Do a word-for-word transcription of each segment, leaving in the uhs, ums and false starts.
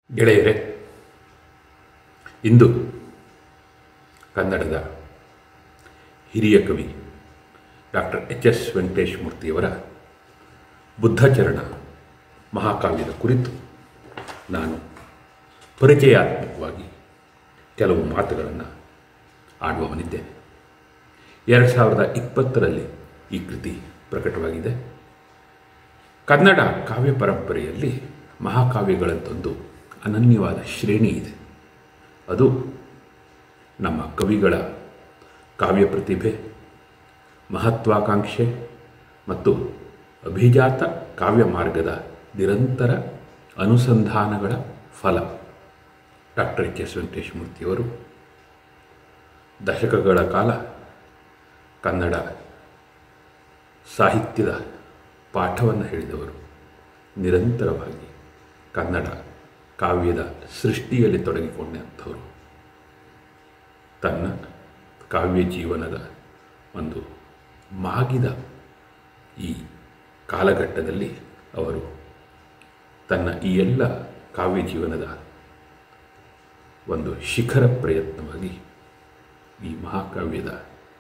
ಗೆಳೆಯರೇ, ಇಂದು ಕನ್ನಡದ ಹಿರಿಯ ಕವಿ ಡಾಕ್ಟರ್ ಎಚ್ ಎಸ್ ವೆಂಕಟೇಶ ಮೂರ್ತಿಯವರ ಬುದ್ಧಚರಣ ಮಹಾಕಾವ್ಯದ ಕುರಿತು ನಾನು ಪರಿಚಯಾತ್ಮಕವಾಗಿ ಕೆಲವು ಮಾತುಗಳನ್ನು ಆಡುವವನಿದ್ದೇನೆ. ಎರಡು ಸಾವಿರದ ಇಪ್ಪತ್ತರಲ್ಲಿ ಈ ಕೃತಿ ಪ್ರಕಟವಾಗಿದೆ. ಕನ್ನಡ ಕಾವ್ಯ ಪರಂಪರೆಯಲ್ಲಿ ಮಹಾಕಾವ್ಯಗಳಂತೊಂದು ಅನನ್ಯವಾದ ಶ್ರೇಣಿ ಇದೆ. ಅದು ನಮ್ಮ ಕವಿಗಳ ಕಾವ್ಯ ಪ್ರತಿಭೆ, ಮಹತ್ವಾಕಾಂಕ್ಷೆ ಮತ್ತು ಅಭಿಜಾತ ಕಾವ್ಯ ಮಾರ್ಗದ ನಿರಂತರ ಅನುಸಂಧಾನಗಳ ಫಲ. ಡಾಕ್ಟರ್ ಎಚ್ ಎಸ್ ವೆಂಕಟೇಶ ಮೂರ್ತಿಯವರು ದಶಕಗಳ ಕಾಲ ಕನ್ನಡ ಸಾಹಿತ್ಯದ ಪಾಠವನ್ನು ಹೇಳಿದವರು. ನಿರಂತರವಾಗಿ ಕನ್ನಡ ಕಾವ್ಯದ ಸೃಷ್ಟಿಯಲ್ಲಿ ತೊಡಗಿಕೊಂಡಂಥವರು. ತನ್ನ ಕಾವ್ಯ ಜೀವನದ ಒಂದು ಮಾಗಿದ ಈ ಕಾಲಘಟ್ಟದಲ್ಲಿ ಅವರು ತನ್ನ ಈ ಎಲ್ಲ ಕಾವ್ಯ ಜೀವನದ ಒಂದು ಶಿಖರ ಪ್ರಯತ್ನವಾಗಿ ಈ ಮಹಾಕಾವ್ಯದ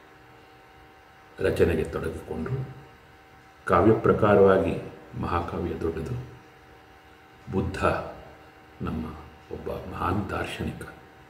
ರಚನೆಗೆ ತೊಡಗಿಕೊಂಡರು. ಕಾವ್ಯ ಪ್ರಕಾರವಾಗಿ ಮಹಾಕಾವ್ಯ ದೊಡ್ಡದು. ಬುದ್ಧ ನಮ್ಮ ಒಬ್ಬ ಮಹಾನ್ ದಾರ್ಶನಿಕ.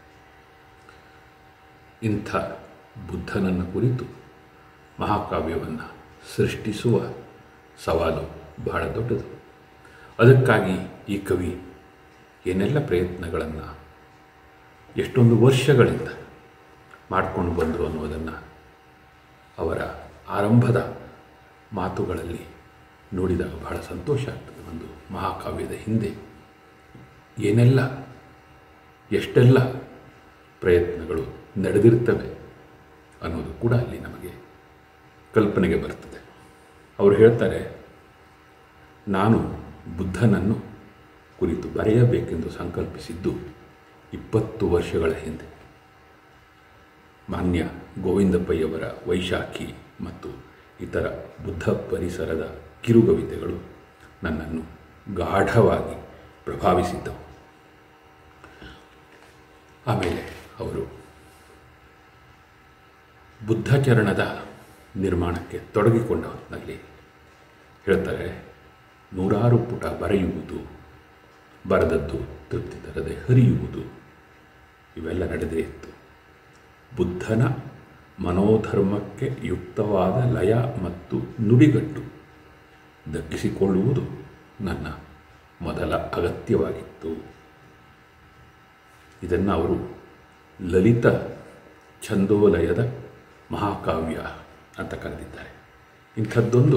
ಇಂಥ ಬುದ್ಧನನ್ನು ಕುರಿತು ಮಹಾಕಾವ್ಯವನ್ನು ಸೃಷ್ಟಿಸುವ ಸವಾಲು ಬಹಳ ದೊಡ್ಡದು. ಅದಕ್ಕಾಗಿ ಈ ಕವಿ ಏನೆಲ್ಲ ಪ್ರಯತ್ನಗಳನ್ನು ಎಷ್ಟೊಂದು ವರ್ಷಗಳಿಂದ ಮಾಡಿಕೊಂಡು ಬಂದರು ಅನ್ನೋದನ್ನು ಅವರ ಆರಂಭದ ಮಾತುಗಳಲ್ಲಿ ನೋಡಿದಾಗ ಬಹಳ ಸಂತೋಷ ಆಗ್ತದೆ. ಒಂದು ಮಹಾಕಾವ್ಯದ ಹಿಂದೆ ಏನೆಲ್ಲ ಎಷ್ಟೆಲ್ಲ ಪ್ರಯತ್ನಗಳು ನಡೆದಿರ್ತವೆ ಅನ್ನೋದು ಕೂಡ ಅಲ್ಲಿ ನಮಗೆ ಕಲ್ಪನೆಗೆ ಬರ್ತದೆ. ಅವರು ಹೇಳ್ತಾರೆ, ನಾನು ಬುದ್ಧನನ್ನು ಕುರಿತು ಬರೆಯಬೇಕೆಂದು ಸಂಕಲ್ಪಿಸಿದ್ದು ಇಪ್ಪತ್ತು ವರ್ಷಗಳ ಹಿಂದೆ. ಮಾನ್ಯ ಗೋವಿಂದ ಪೈಯವರ ವೈಶಾಖಿ ಮತ್ತು ಇತರ ಬುದ್ಧ ಪರಿಸರದ ಕಿರುಗವಿತೆಗಳು ನನ್ನನ್ನು ಗಾಢವಾಗಿ ಪ್ರಭಾವಿಸಿದ್ದವು. ಆಮೇಲೆ ಅವರು ಬುದ್ಧಚರಣದ ನಿರ್ಮಾಣಕ್ಕೆ ತೊಡಗಿಕೊಂಡ ಹೊತ್ತಿನಲ್ಲಿ ಹೇಳ್ತಾರೆ, ನೂರಾರು ಪುಟ ಬರೆಯುವುದು, ಬರೆದದ್ದು ತೃಪ್ತಿ ತರದೆ ಹರಿಯುವುದು, ಇವೆಲ್ಲ ನಡೆದೇ ಇತ್ತು. ಬುದ್ಧನ ಮನೋಧರ್ಮಕ್ಕೆ ಯುಕ್ತವಾದ ಲಯ ಮತ್ತು ನುಡಿಗಟ್ಟು ದಕ್ಕಿಸಿಕೊಳ್ಳುವುದು ನನ್ನ ಮೊದಲ ಅಗತ್ಯವಾಗಿತ್ತು. ಇದನ್ನು ಅವರು ಲಲಿತ ಛಂದೋಲಯದ ಮಹಾಕಾವ್ಯ ಅಂತ ಕರೆದಿದ್ದಾರೆ. ಇಂಥದ್ದೊಂದು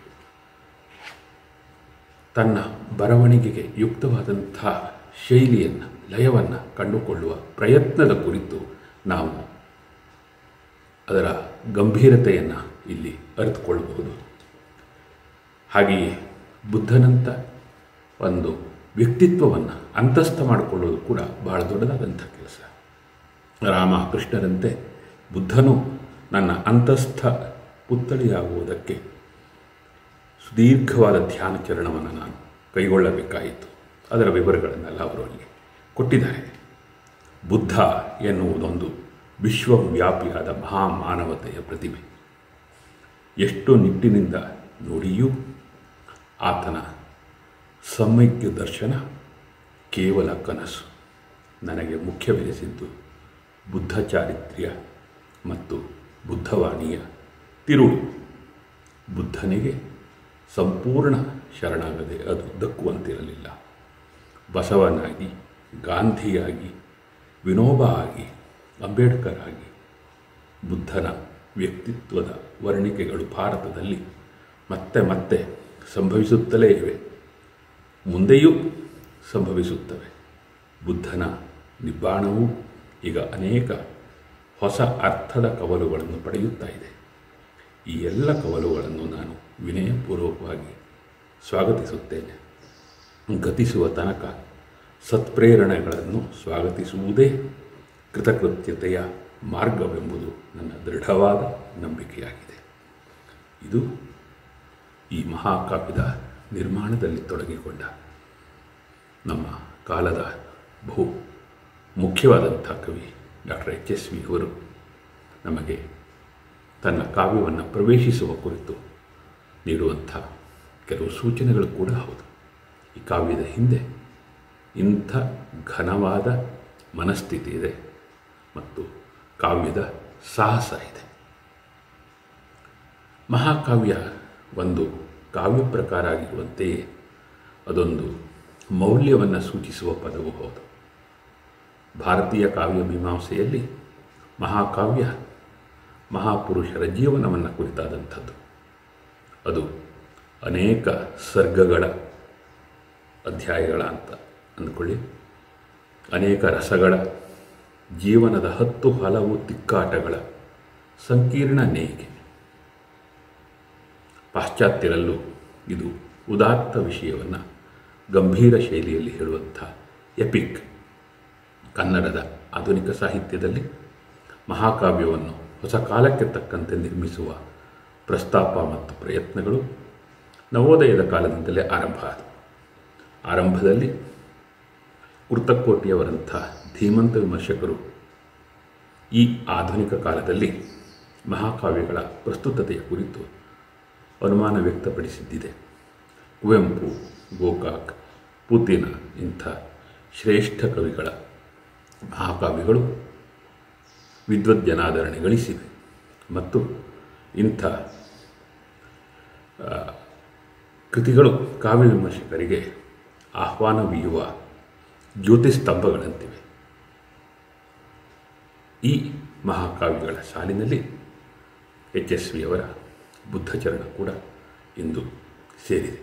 ತನ್ನ ಬರವಣಿಗೆಗೆ ಯುಕ್ತವಾದಂಥ ಶೈಲಿಯನ್ನು, ಲಯವನ್ನು ಕಂಡುಕೊಳ್ಳುವ ಪ್ರಯತ್ನದ ಕುರಿತು ನಾವು ಅದರ ಗಂಭೀರತೆಯನ್ನು ಇಲ್ಲಿ ಅರಿತುಕೊಳ್ಳಬಹುದು. ಹಾಗೆಯೇ ಬುದ್ಧನಂಥ ಒಂದು ವ್ಯಕ್ತಿತ್ವವನ್ನು ಅಂತಸ್ಥ ಮಾಡಿಕೊಳ್ಳೋದು ಕೂಡ ಬಹಳ ದೊಡ್ಡದಾದಂಥ ಕೆಲಸ. ರಾಮ ಕೃಷ್ಣರಂತೆ ಬುದ್ಧನು ನನ್ನ ಅಂತಸ್ಥ ಪುತ್ಥಳಿಯಾಗುವುದಕ್ಕೆ ಸುದೀರ್ಘವಾದ ಧ್ಯಾನ ಚರಣವನ್ನು ನಾನು ಕೈಗೊಳ್ಳಬೇಕಾಯಿತು. ಅದರ ವಿವರಗಳನ್ನೆಲ್ಲ ಅವರು ಅಲ್ಲಿ ಕೊಟ್ಟಿದ್ದಾರೆ. ಬುದ್ಧ ಎನ್ನುವುದೊಂದು ವಿಶ್ವವ್ಯಾಪಿಯಾದ ಮಹಾಮಾನವತೆಯ ಪ್ರತಿಭೆ. ಎಷ್ಟು ನಿಟ್ಟಿನಿಂದ ನೋಡಿಯೂ ಆತನ ಸಮ್ಯಕ್ ದರ್ಶನ ಕೇವಲ ಕನಸು. ನನಗೆ ಮುಖ್ಯವೆನಿಸಿದ್ದು ಬುದ್ಧ ಚಾರಿತ್ರ್ಯ ಮತ್ತು ಬುದ್ಧವಾಣಿಯ ತಿರುಳು. ಬುದ್ಧನಿಗೆ ಸಂಪೂರ್ಣ ಶರಣಾಗದೆ ಅದು ದಕ್ಕುವಂತಿರಲಿಲ್ಲ. ಬಸವನಾಗಿ, ಗಾಂಧಿಯಾಗಿ, ವಿನೋಬ ಆಗಿ, ಅಂಬೇಡ್ಕರ್ ಆಗಿ ಬುದ್ಧನ ವ್ಯಕ್ತಿತ್ವದ ವರ್ಣಿಕೆಗಳು ಭಾರತದಲ್ಲಿ ಮತ್ತೆ ಮತ್ತೆ ಸಂಭವಿಸುತ್ತಲೇ ಇವೆ, ಮುಂದೆಯೂ ಸಂಭವಿಸುತ್ತವೆ. ಬುದ್ಧನ ನಿಬ್ಬಾಣವೂ ಈಗ ಅನೇಕ ಹೊಸ ಅರ್ಥದ ಕವಲುಗಳನ್ನು ಪಡೆಯುತ್ತಾ ಇದೆ. ಈ ಎಲ್ಲ ಕವಲುಗಳನ್ನು ನಾನು ವಿನಯಪೂರ್ವಕವಾಗಿ ಸ್ವಾಗತಿಸುತ್ತೇನೆ. ಗತಿಸುವ ತನಕ ಸತ್ಪ್ರೇರಣೆಗಳನ್ನು ಸ್ವಾಗತಿಸುವುದೇ ಕೃತಕೃತ್ಯತೆಯ ಮಾರ್ಗವೆಂಬುದು ನನ್ನ ದೃಢವಾದ ನಂಬಿಕೆಯಾಗಿದೆ. ಇದು ಈ ಮಹಾಕಾವ್ಯದ ನಿರ್ಮಾಣದಲ್ಲಿ ತೊಡಗಿಕೊಂಡ ನಮ್ಮ ಕಾಲದ ಬಹು ಮುಖ್ಯವಾದಂಥ ಕವಿ ಡಾಕ್ಟರ್ ಎಚ್ ಎಸ್ ವಿ ಅವರು ನಮಗೆ ತನ್ನ ಕಾವ್ಯವನ್ನು ಪ್ರವೇಶಿಸುವ ಕುರಿತು ನೀಡುವಂಥ ಕೆಲವು ಸೂಚನೆಗಳು ಕೂಡ ಹೌದು. ಈ ಕಾವ್ಯದ ಹಿಂದೆ ಇಂಥ ಘನವಾದ ಮನಸ್ಥಿತಿ ಇದೆ ಮತ್ತು ಕಾವ್ಯದ ಸಾಹಸ ಇದೆ. ಮಹಾಕಾವ್ಯ ಒಂದು ಕಾವ್ಯ ಪ್ರಕಾರ ಆಗಿರುವಂತೆಯೇ ಅದೊಂದು ಮೌಲ್ಯವನ್ನು ಸೂಚಿಸುವ ಪದವೂ ಹೌದು. ಭಾರತೀಯ ಕಾವ್ಯ ಮೀಮಾಂಸೆಯಲ್ಲಿ ಮಹಾಕಾವ್ಯ ಮಹಾಪುರುಷರ ಜೀವನವನ್ನು ಕುರಿತಾದಂಥದ್ದು. ಅದು ಅನೇಕ ಸರ್ಗಗಳ ಅಧ್ಯಾಯಗಳ ಅಂತ ಅಂದ್ಕೊಳ್ಳಿ, ಅನೇಕ ರಸಗಳ, ಜೀವನದ ಹತ್ತು ಹಲವು ತಿಕ್ಕಾಟಗಳ ಸಂಕೀರ್ಣ ನೇಯ್ಗೆ. ಪಾಶ್ಚಾತ್ಯರಲ್ಲೂ ಇದು ಉದಾತ್ತ ವಿಷಯವನ್ನು ಗಂಭೀರ ಶೈಲಿಯಲ್ಲಿ ಹೇಳುವಂಥ ಎಪಿಕ್. ಕನ್ನಡದ ಆಧುನಿಕ ಸಾಹಿತ್ಯದಲ್ಲಿ ಮಹಾಕಾವ್ಯವನ್ನು ಹೊಸ ಕಾಲಕ್ಕೆ ತಕ್ಕಂತೆ ನಿರ್ಮಿಸುವ ಪ್ರಸ್ತಾಪ ಮತ್ತು ಪ್ರಯತ್ನಗಳು ನವೋದಯದ ಕಾಲದಿಂದಲೇ ಆರಂಭ ಆದವು. ಆರಂಭದಲ್ಲಿ ಕೃತಕೋಟಿಯವರಂಥ ಧೀಮಂತ ವಿಮರ್ಶಕರು ಈ ಆಧುನಿಕ ಕಾಲದಲ್ಲಿ ಮಹಾಕಾವ್ಯಗಳ ಪ್ರಸ್ತುತತೆಯ ಕುರಿತು ಅನುಮಾನ ವ್ಯಕ್ತಪಡಿಸಿದ್ದಿದೆ. ಕುವೆಂಪು, ಗೋಕಾಕ್, ಪುತಿನ ಇಂಥ ಶ್ರೇಷ್ಠ ಕವಿಗಳ ಮಹಾಕಾವ್ಯಗಳು ವಿದ್ವಜ್ಜನಾದರಣೆ ಗಳಿಸಿವೆ ಮತ್ತು ಇಂಥ ಕೃತಿಗಳು ಕಾವ್ಯ ವಿಮರ್ಶಕರಿಗೆ ಆಹ್ವಾನವೀಯುವ ಜ್ಯೋತಿಸ್ತಂಭಗಳಂತಿವೆ. ಈ ಮಹಾಕಾವ್ಯಗಳ ಸಾಲಿನಲ್ಲಿ ಎಚ್ ಎಸ್ ವಿಯವರ ಬುದ್ಧಚರಣ ಕೂಡ ಇಂದು ಸೇರಿದೆ.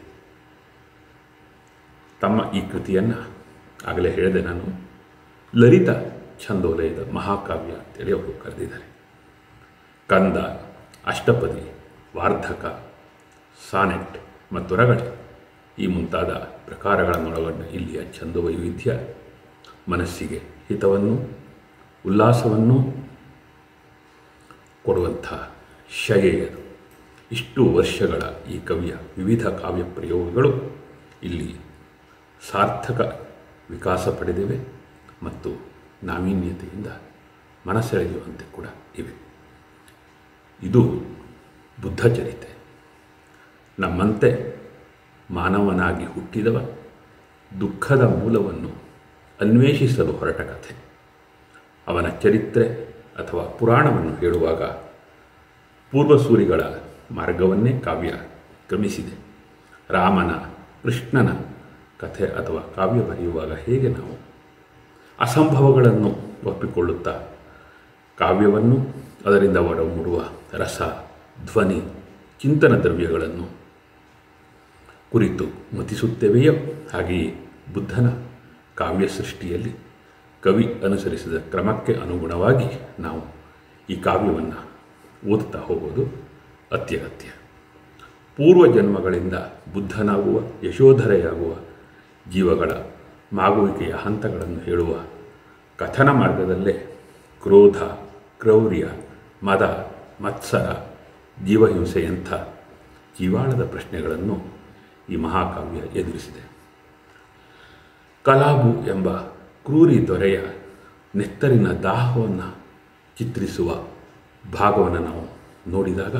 ತಮ್ಮ ಈ ಕೃತಿಯನ್ನು ಆಗಲೇ ಹೇಳಿದೆ ನಾನು, ಲಲಿತ ಛಂದೋಲಯದ ಮಹಾಕಾವ್ಯ ಅಂತೇಳಿ ಅವರು ಕರೆದಿದ್ದಾರೆ. ಕಂದ, ಅಷ್ಟಪದಿ, ವಾರ್ಧಕ, ಸಾನೆಟ್ ಮತ್ತು ರಗಳೆ ಈ ಮುಂತಾದ ಪ್ರಕಾರಗಳನ್ನೊಳಗೊಂಡ ಇಲ್ಲಿಯ ಛಂದೋವೈವಿಧ್ಯ ಮನಸ್ಸಿಗೆ ಹಿತವನ್ನು ಉಲ್ಲಾಸವನ್ನು ಕೊಡುವಂಥ ಶಯೆಯದು. ಇಷ್ಟು ವರ್ಷಗಳ ಈ ಕವಿಯ ವಿವಿಧ ಕಾವ್ಯ ಪ್ರಯೋಗಗಳು ಇಲ್ಲಿ ಸಾರ್ಥಕ ವಿಕಾಸ ಪಡೆದಿವೆ ಮತ್ತು ನಾವೀನ್ಯತೆಯಿಂದ ಮನಸೆಳೆಯುವಂತೆ ಕೂಡ ಇವೆ. ಇದು ಬುದ್ಧಚರಿತೆ. ನಮ್ಮಂತೆ ಮಾನವನಾಗಿ ಹುಟ್ಟಿದವ ದುಃಖದ ಮೂಲವನ್ನು ಅನ್ವೇಷಿಸಲು ಹೊರಟ ಕಥೆ. ಅವನ ಚರಿತ್ರೆ ಅಥವಾ ಪುರಾಣವನ್ನು ಹೇಳುವಾಗ ಪೂರ್ವಸೂರಿಗಳ ಮಾರ್ಗವನ್ನೇ ಕಾವ್ಯ ಕ್ರಮಿಸಿದೆ. ರಾಮನ, ಕೃಷ್ಣನ ಕಥೆ ಅಥವಾ ಕಾವ್ಯ ಬರೆಯುವಾಗ ಹೇಗೆ ನಾವು ಅಸಂಭವಗಳನ್ನು ಒಪ್ಪಿಕೊಳ್ಳುತ್ತಾ ಕಾವ್ಯವನ್ನು ಅದರಿಂದ ಹೊರಮೂಡುವ ರಸ, ಧ್ವನಿ, ಚಿಂತನ ದ್ರವ್ಯಗಳನ್ನು ಕುರಿತು ಮತಿಸುತ್ತೇವೆಯೋ ಹಾಗೆಯೇ ಬುದ್ಧನ ಕಾವ್ಯ ಸೃಷ್ಟಿಯಲ್ಲಿ ಕವಿ ಅನುಸರಿಸಿದ ಕ್ರಮಕ್ಕೆ ಅನುಗುಣವಾಗಿ ನಾವು ಈ ಕಾವ್ಯವನ್ನು ಓದುತ್ತಾ ಹೋಗೋದು ಅತ್ಯಗತ್ಯ. ಪೂರ್ವ ಜನ್ಮಗಳಿಂದ ಬುದ್ಧನಾಗುವ, ಯಶೋಧರೆಯಾಗುವ ಜೀವಗಳ ಮಾಗುವಿಕೆಯ ಹಂತಗಳನ್ನು ಹೇಳುವ ಕಥನ ಮಾರ್ಗದಲ್ಲೇ ಕ್ರೋಧ, ಕ್ರೌರ್ಯ, ಮದ, ಮತ್ಸರ, ಜೀವಹಿಂಸೆಯಂಥ ಜೀವಾಳದ ಪ್ರಶ್ನೆಗಳನ್ನು ಈ ಮಹಾಕಾವ್ಯ ಎದುರಿಸಿದೆ. ಕಲಾಬು ಎಂಬ ಕ್ರೂರಿ ದೊರೆಯ ನೆತ್ತರಿನ ದಾಹವನ್ನು ಚಿತ್ರಿಸುವ ಭಾಗವನ್ನು ನಾವು ನೋಡಿದಾಗ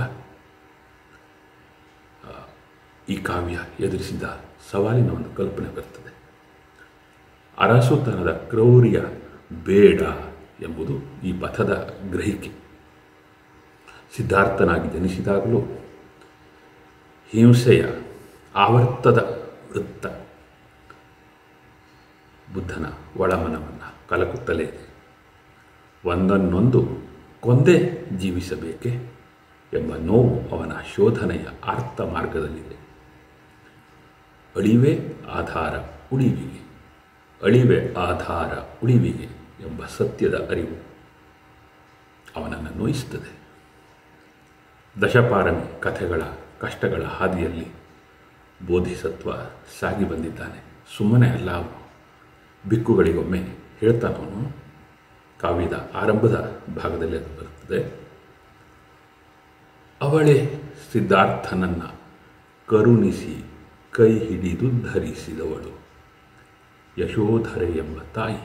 ಈ ಕಾವ್ಯ ಎದುರಿಸಿದ ಸವಾಲಿನ ಒಂದು ಕಲ್ಪನೆ ಬರ್ತದೆ. ಅರಸುತನದ ಕ್ರೌರ್ಯ ಬೇಡ ಎಂಬುದು ಈ ಪಥದ ಗ್ರಹಿಕೆ. ಸಿದ್ಧಾರ್ಥನಾಗಿ ಜನಿಸಿದಾಗಲೂ ಹಿಂಸೆಯ ಆವರ್ತದ ವೃತ್ತ ಬುದ್ಧನ ಒಳಮನವನ್ನು ಕಲಕುತ್ತಲೇ ಇದೆ. ಒಂದನ್ನೊಂದು ಕೊಂದೇ ಜೀವಿಸಬೇಕೆ ಎಂಬ ನೋವು ಅವನ ಶೋಧನೆಯ ಆರ್ತ ಮಾರ್ಗದಲ್ಲಿದೆ. ಅಳಿವೆ ಆಧಾರ ಉಳಿವಿಗೆ, ಅಳಿವೆ ಆಧಾರ ಉಳಿವಿಗೆ ಎಂಬ ಸತ್ಯದ ಅರಿವು ಅವನನ್ನು ನೋಯಿಸುತ್ತದೆ. ದಶಪಾರಮಿ ಕಥೆಗಳ ಕಷ್ಟಗಳ ಹಾದಿಯಲ್ಲಿ ಬೋಧಿಸತ್ವ ಸಾಗಿ ಬಂದಿದ್ದಾನೆ. ಸುಮ್ಮನೆ ಅಲ್ಲ ಅವನು. ಬಿಕ್ಕುಗಳಿಗೊಮ್ಮೆ ಹೇಳ್ತಾನವನು. ಕಾವ್ಯದ ಆರಂಭದ ಭಾಗದಲ್ಲಿ ಅದು ಬರುತ್ತದೆ. ಅವಳೇ ಸಿದ್ಧಾರ್ಥನನ್ನು ಕರುಣಿಸಿ ಕೈ ಹಿಡಿದು ಧರಿಸಿದವಳು. ಯಶೋಧರೆ ಎಂಬ ತಾಯಿ.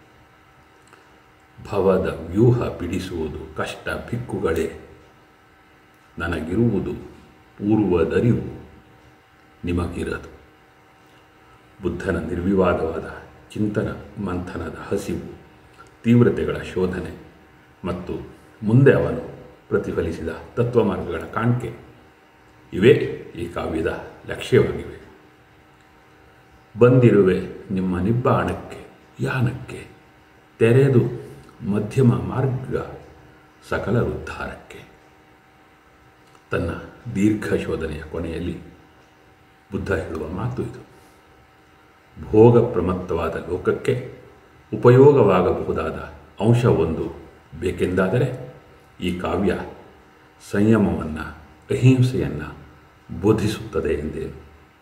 ಭವದ ವ್ಯೂಹ ಬಿಡಿಸುವುದು ಕಷ್ಟ ಭಿಕ್ಕುಗಳೇ, ನನಗಿರುವುದು ಪೂರ್ವದರಿವು ನಿಮಗಿರದು. ಬುದ್ಧನ ನಿರ್ವಿವಾದವಾದ ಚಿಂತನ ಮಂಥನದ ಹಸಿವು, ತೀವ್ರತೆಗಳ ಶೋಧನೆ ಮತ್ತು ಮುಂದೆ ಅವನು ಪ್ರತಿಫಲಿಸಿದ ತತ್ವಮಾರ್ಗಗಳ ಕಾಣಿಕೆ ಇವೇ ಈ ಕಾವ್ಯದ ಲಕ್ಷ್ಯವಾಗಿವೆ. ಬಂದಿರುವೆ ನಿಮ್ಮ ನಿಬ್ಬಾಣಕ್ಕೆ ಯಾನಕ್ಕೆ, ತೆರೆದು ಮಧ್ಯಮ ಮಾರ್ಗ ಸಕಲ ಉದ್ಧಾರಕ್ಕೆ. ತನ್ನ ದೀರ್ಘ ಶೋಧನೆಯ ಕೊನೆಯಲ್ಲಿ ಬುದ್ಧ ಹೇಳುವ ಮಾತು ಇದು. ಭೋಗ ಪ್ರಮತ್ತವಾದ ಲೋಕಕ್ಕೆ ಉಪಯೋಗವಾಗಬಹುದಾದ ಅಂಶವೊಂದು ಬೇಕೆಂದಾದರೆ ಈ ಕಾವ್ಯ ಸಂಯಮವನ್ನು, ಅಹಿಂಸೆಯನ್ನು ಬೋಧಿಸುತ್ತದೆ ಎಂದೇನು.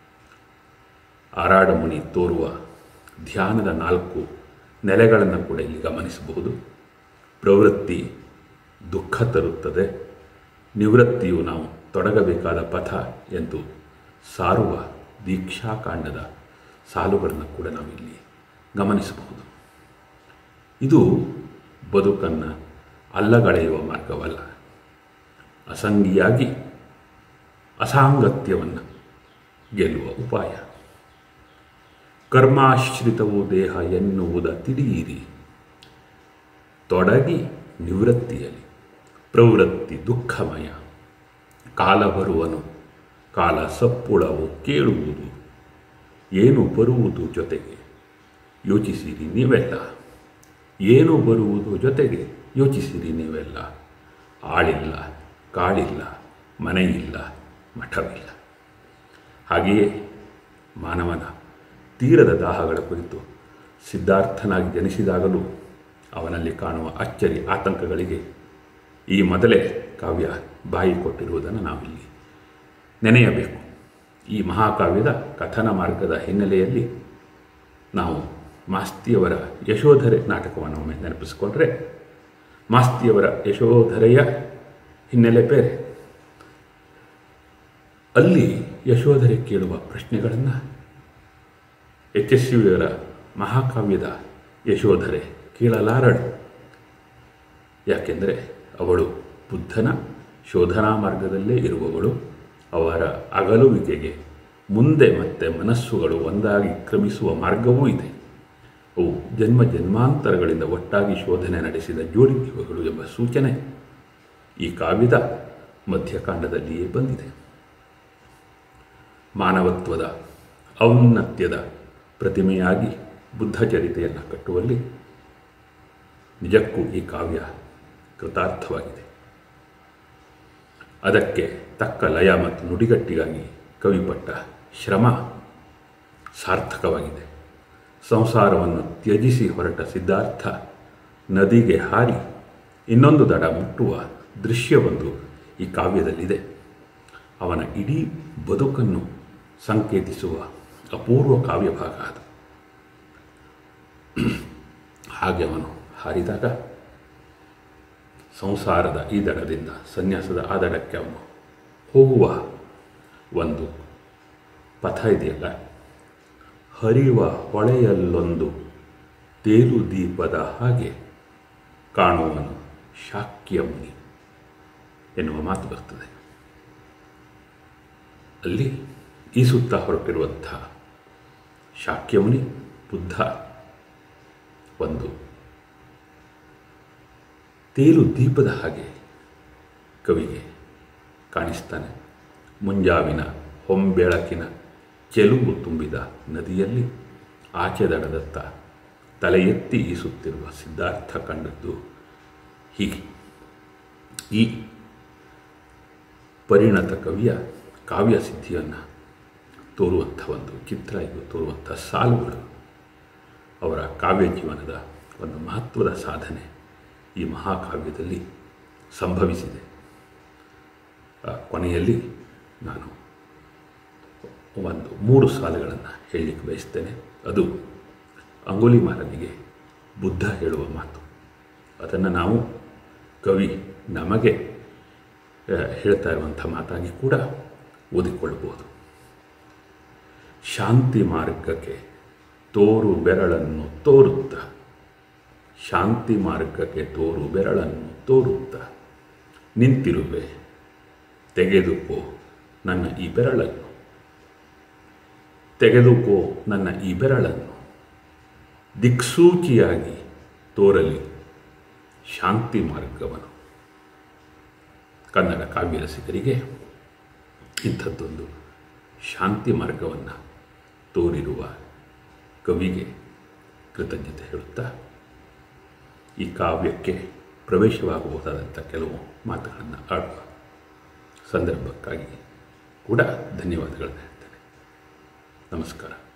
ಆರಾಡಮುನಿ ತೋರುವ ಧ್ಯಾನದ ನಾಲ್ಕು ನೆಲೆಗಳನ್ನು ಕೂಡ ಇಲ್ಲಿ ಗಮನಿಸಬಹುದು. ಪ್ರವೃತ್ತಿ ದುಃಖ ತರುತ್ತದೆ, ನಿವೃತ್ತಿಯು ನಾವು ತೊಡಗಬೇಕಾದ ಪಥ ಎಂದು ಸಾರುವ ದೀಕ್ಷಾಕಾಂಡದ ಸಾಲುಗಳನ್ನು ಕೂಡ ನಾವಿಲ್ಲಿ ಗಮನಿಸಬಹುದು. ಇದು ಬದುಕನ್ನು ಅಲ್ಲಗಳೆಯುವ ಮಾರ್ಗವಲ್ಲ, ಅಸಂಗಿಯಾಗಿ ಅಸಾಂಗತ್ಯವನ್ನು ಗೆಲ್ಲುವ ಉಪಾಯ. ಕರ್ಮಾಶ್ರಿತವು ದೇಹ ಎನ್ನುವುದ ತಿಳಿಯಿರಿ, ತೊಡಗಿ ನಿವೃತ್ತಿಯಲ್ಲಿ. ಪ್ರವೃತ್ತಿ ದುಃಖಮಯ, ಕಾಲ ಬರುವನು, ಕಾಲ ಸಪ್ಪುಳವು ಕೇಳುವುದು, ಏನು ಬರುವುದು ಜೊತೆಗೆ ಯೋಚಿಸಿರಿ ನೀವೆಲ್ಲ. ಏನು ಬರುವುದು ಜೊತೆಗೆ ಯೋಚಿಸಿರಿ ನೀವೆಲ್ಲ. ಆಳಿಲ್ಲ, ಕಾಳಿಲ್ಲ, ಮನೆಯಿಲ್ಲ, ಮಠವಿಲ್ಲ. ಹಾಗೆಯೇ ಮಾನವನ ತೀರದ ದಾಹಗಳ ಕುರಿತು ಸಿದ್ಧಾರ್ಥನಾಗಿ ಜನಿಸಿದಾಗಲೂ ಅವನಲ್ಲಿ ಕಾಣುವ ಅಚ್ಚರಿ ಆತಂಕಗಳಿಗೆ ಈ ಮೊದಲೇ ಕಾವ್ಯ ಬಾಯಿ ಕೊಟ್ಟಿರುವುದನ್ನು ನಾವಿಲ್ಲಿ ನೆನೆಯಬೇಕು. ಈ ಮಹಾಕಾವ್ಯದ ಕಥನ ಮಾರ್ಗದ ಹಿನ್ನೆಲೆಯಲ್ಲಿ ನಾವು ಮಾಸ್ತಿಯವರ ಯಶೋಧರೆ ನಾಟಕವನ್ನು ಒಮ್ಮೆ ನೆನಪಿಸಿಕೊಂಡ್ರೆ, ಮಾಸ್ತಿಯವರ ಯಶೋಧರೆಯ ಹಿನ್ನೆಲೆ ಬೇರೆ. ಅಲ್ಲಿ ಯಶೋಧರೆ ಕೇಳುವ ಪ್ರಶ್ನೆಗಳನ್ನು ಎಚ್ ಎಸ್ ಯುವರ ಮಹಾಕಾವ್ಯದ ಯಶೋಧರೆ ಕೇಳಲಾರಳು. ಯಾಕೆಂದರೆ ಅವಳು ಬುದ್ಧನ ಶೋಧನಾ ಮಾರ್ಗದಲ್ಲೇ ಇರುವವಳು. ಅವರ ಅಗಲುವಿಕೆಗೆ ಮುಂದೆ ಮತ್ತೆ ಮನಸ್ಸುಗಳು ಒಂದಾಗಿ ಕ್ರಮಿಸುವ ಮಾರ್ಗವೂ ಇದೆ. ಅವು ಜನ್ಮ ಜನ್ಮಾಂತರಗಳಿಂದ ಒಟ್ಟಾಗಿ ಶೋಧನೆ ನಡೆಸಿದ ಜೋಡಿಕೆಗಳು ಎಂಬ ಸೂಚನೆ ಈ ಕಾವ್ಯದ ಮಧ್ಯಕಾಂಡದಲ್ಲಿಯೇ ಬಂದಿದೆ. ಮಾನವತ್ವದ ಔನ್ನತ್ಯದ ಪ್ರತಿಮೆಯಾಗಿ ಬುದ್ಧ ಚರಿತೆಯನ್ನು ಕಟ್ಟುವಲ್ಲಿ ನಿಜಕ್ಕೂ ಈ ಕಾವ್ಯ ಕೃತಾರ್ಥವಾಗಿದೆ. ಅದಕ್ಕೆ ತಕ್ಕ ಲಯ ಮತ್ತು ನುಡಿಗಟ್ಟಿಗಾಗಿ ಕವಿಪಟ್ಟ ಶ್ರಮ ಸಾರ್ಥಕವಾಗಿದೆ. ಸಂಸಾರವನ್ನು ತ್ಯಜಿಸಿ ಹೊರಟ ಸಿದ್ಧಾರ್ಥ ನದಿಗೆ ಹಾರಿ ಇನ್ನೊಂದು ದಡ ಮುಟ್ಟುವ ದೃಶ್ಯವೊಂದು ಈ ಕಾವ್ಯದಲ್ಲಿದೆ. ಅವನ ಇಡೀ ಬದುಕನ್ನು ಸಂಕೇತಿಸುವ ಅಪೂರ್ವ ಕಾವ್ಯಭಾಗ ಅದು. ಹಾಗೆ ಅವನು ಹಾರಿದಾಗ ಸಂಸಾರದ ಈ ದಡದಿಂದ ಸನ್ಯಾಸದ ಆ ದಡಕ್ಕೆ ಅವನು ಹೋಗುವ ಒಂದು ಪಥ ಇದೆಯಲ್ಲ, ಹರಿವ ಹೊಳೆಯಲ್ಲೊಂದು ತೇಲು ದೀಪದ ಹಾಗೆ ಕಾಣುವನು ಶಾಕ್ಯ ಮುನಿ ಎನ್ನುವ ಮಾತು ಬರ್ತದೆ. ಅಲ್ಲಿ ಈ ಸುತ್ತ ಹೊರಟಿರುವಂಥ ಶಾಕ್ಯ ಮುನಿ ಬುದ್ಧ ಒಂದು ತೇಲು ದೀಪದ ಹಾಗೆ ಕವಿಗೆ ಕಾಣಿಸ್ತಾನೆ. ಮುಂಜಾವಿನ ಹೊಂಬೆಳಕಿನ ಚೆಲುವು ತುಂಬಿದ ನದಿಯಲ್ಲಿ ಆಚೆ ದಡದತ್ತ ತಲೆ ಎತ್ತಿ ಈಸುತ್ತಿರುವ ಸಿದ್ಧಾರ್ಥ ಕಂಡದ್ದು ಹೀಗೆ. ಈ ಪರಿಣತ ಕವಿಯ ಕಾವ್ಯ ಸಿದ್ಧಿಯನ್ನು ತೋರುವಂಥ ಒಂದು ಚಿತ್ರ ಇದು, ತೋರುವಂಥ ಸಾಲುಗಳು ಅವರ ಕಾವ್ಯ ಜೀವನದ ಒಂದು ಮಹತ್ವದ ಸಾಧನೆ ಈ ಮಹಾಕಾವ್ಯದಲ್ಲಿ ಸಂಭವಿಸಿದೆ. ಕೊನೆಯಲ್ಲಿ ನಾನು ಒಂದು ಮೂರು ಸಾಲುಗಳನ್ನು ಹೇಳಲಿಕ್ಕೆ ಬಯಸ್ತೇನೆ. ಅದು ಅಂಗುಲಿಮಾಲನಿಗೆ ಬುದ್ಧ ಹೇಳುವ ಮಾತು. ಅದನ್ನು ನಾವು ಕವಿ ನಮಗೆ ಹೇಳ್ತಾ ಇರುವಂಥ ಮಾತಾಗಿ ಕೂಡ ಓದಿಕೊಳ್ಳಬಹುದು. ಶಾಂತಿ ಮಾರ್ಗಕ್ಕೆ ತೋರು ಬೆರಳನ್ನು ತೋರುತ್ತ, ಶಾಂತಿ ಮಾರ್ಗಕ್ಕೆ ತೋರು ಬೆರಳನ್ನು ತೋರುತ್ತ ನಿಂತಿರುವೆ, ತೆಗೆದುಕೋ ನನ್ನ ಈ ಬೆರಳನ್ನು, ತೆಗೆದುಕೋ ನನ್ನ ಈ ಬೆರಳನ್ನು, ದಿಕ್ಸೂಚಿಯಾಗಿ ತೋರಲಿ ಶಾಂತಿ ಮಾರ್ಗವನ್ನು. ಕನ್ನಡ ಕಾವ್ಯ ರಸಿಕರಿಗೆ ಇಂಥದ್ದೊಂದು ಶಾಂತಿ ಮಾರ್ಗವನ್ನು ತೋರಿರುವ ಕವಿಗೆ ಕೃತಜ್ಞತೆ ಹೇಳುತ್ತಾ, ಈ ಕಾವ್ಯಕ್ಕೆ ಪ್ರವೇಶವಾಗಬಹುದಾದಂಥ ಕೆಲವು ಮಾತುಗಳನ್ನು ಆಡುವ ಸಂದರ್ಭಕ್ಕಾಗಿ ಕೂಡ ಧನ್ಯವಾದಗಳನ್ನು ಹೇಳ್ತೇನೆ. ನಮಸ್ಕಾರ.